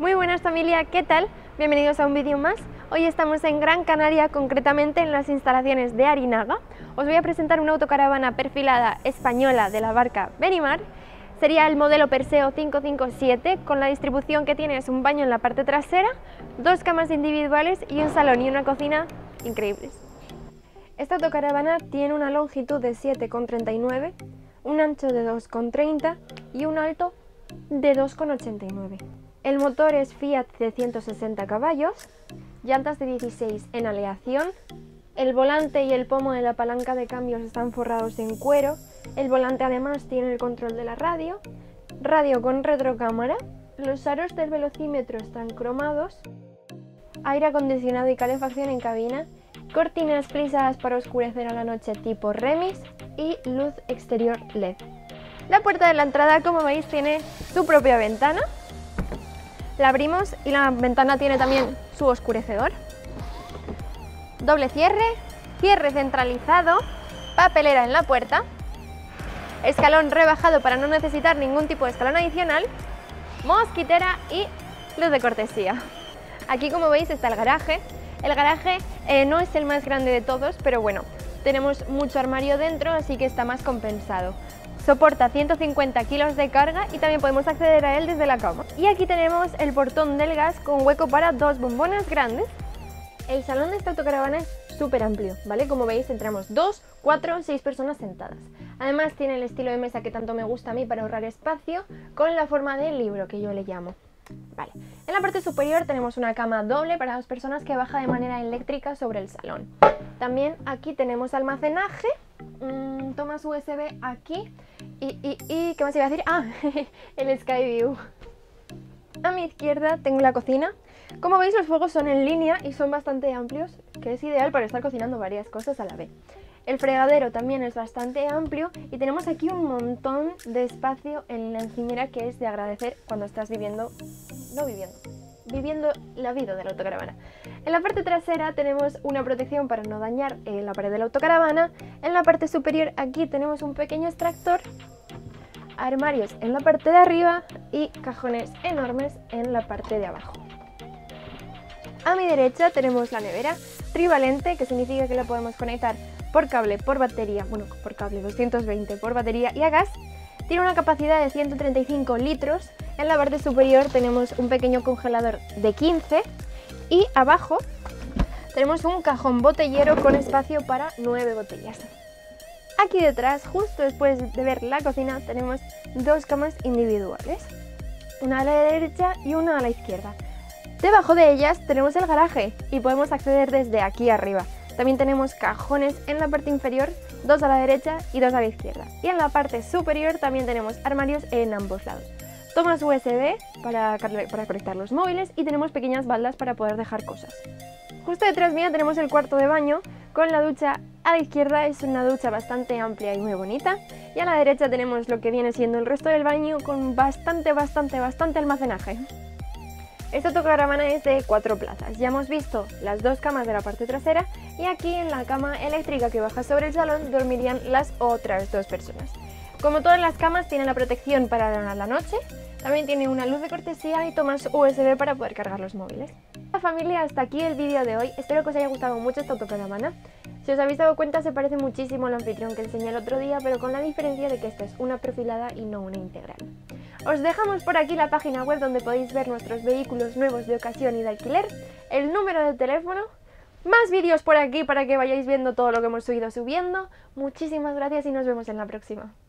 Muy buenas familia, ¿qué tal? Bienvenidos a un vídeo más. Hoy estamos en Gran Canaria, concretamente en las instalaciones de Arinaga. Os voy a presentar una autocaravana perfilada española de la marca Benimar. Sería el modelo Perseo 557, con la distribución que tiene es un baño en la parte trasera, dos camas individuales y un salón y una cocina increíbles. Esta autocaravana tiene una longitud de 7,39, un ancho de 2,30 y un alto de 2,89. El motor es Fiat de 160 caballos, llantas de 16 en aleación, el volante y el pomo de la palanca de cambios están forrados en cuero, el volante además tiene el control de la radio con retrocámara, los aros del velocímetro están cromados, aire acondicionado y calefacción en cabina, cortinas plisadas para oscurecer a la noche tipo remis y luz exterior LED. La puerta de la entrada, como veis, tiene su propia ventana. La abrimos y la ventana tiene también su oscurecedor. Doble cierre, cierre centralizado, papelera en la puerta, escalón rebajado para no necesitar ningún tipo de escalón adicional, mosquitera y luz de cortesía. Aquí, como veis, está el garaje. El garaje no es el más grande de todos, pero bueno, tenemos mucho armario dentro, así que está más compensado. Soporta 150 kilos de carga y también podemos acceder a él desde la cama. Y aquí tenemos el portón del gas con hueco para dos bombonas grandes. El salón de esta autocaravana es súper amplio, ¿vale? Como veis, entramos 2, 4, 6 personas sentadas. Además tiene el estilo de mesa que tanto me gusta a mí para ahorrar espacio, con la forma del libro que yo le llamo. Vale. En la parte superior tenemos una cama doble para dos personas que baja de manera eléctrica sobre el salón. También aquí tenemos almacenaje, tomas USB aquí y ¿qué más iba a decir? Ah, el Skyview. A mi izquierda tengo la cocina. Como veis, los fuegos son en línea y son bastante amplios, que es ideal para estar cocinando varias cosas a la vez. El fregadero también es bastante amplio y tenemos aquí un montón de espacio en la encimera, que es de agradecer cuando estás viviendo la vida de la autocaravana. En la parte trasera tenemos una protección para no dañar la pared de la autocaravana. En la parte superior aquí tenemos un pequeño extractor, armarios en la parte de arriba y cajones enormes en la parte de abajo. A mi derecha tenemos la nevera trivalente, que significa que la podemos conectar por cable, por batería, bueno, por cable 220, por batería y a gas. Tiene una capacidad de 135 litros. En la parte superior tenemos un pequeño congelador de 15 y abajo tenemos un cajón botellero con espacio para 9 botellas. Aquí detrás, justo después de ver la cocina, tenemos dos camas individuales, una a la derecha y una a la izquierda. Debajo de ellas tenemos el garaje y podemos acceder desde aquí arriba. También tenemos cajones en la parte inferior, dos a la derecha y dos a la izquierda. Y en la parte superior también tenemos armarios en ambos lados. Tomas USB para conectar los móviles y tenemos pequeñas baldas para poder dejar cosas. Justo detrás mía tenemos el cuarto de baño con la ducha a la izquierda. Es una ducha bastante amplia y muy bonita. Y a la derecha tenemos lo que viene siendo el resto del baño con bastante almacenaje. Esta autocaravana es de 4 plazas. Ya hemos visto las dos camas de la parte trasera y aquí en la cama eléctrica que baja sobre el salón dormirían las otras dos personas. Como todas las camas, tiene la protección para la noche, también tiene una luz de cortesía y tomas USB para poder cargar los móviles. Familia, hasta aquí el vídeo de hoy. Espero que os haya gustado mucho esta autocaravana. Si os habéis dado cuenta, se parece muchísimo al anfitrión que enseñé el otro día, pero con la diferencia de que esta es una perfilada y no una integral. Os dejamos por aquí la página web donde podéis ver nuestros vehículos nuevos de ocasión y de alquiler, el número de teléfono, más vídeos por aquí para que vayáis viendo todo lo que hemos ido subiendo. Muchísimas gracias y nos vemos en la próxima.